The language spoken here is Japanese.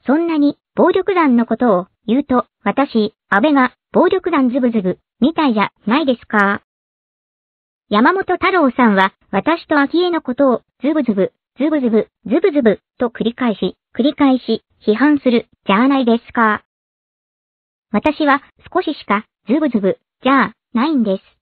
そんなに暴力団のことを言うと、私、安倍が暴力団ズブズブ、みたいじゃないですか。山本太郎さんは、私と昭恵のことをズブズブ、ズブズブ、ズブズブ、と繰り返し、批判する、じゃないですか。私は少ししか、ズブズブ、じゃないんです。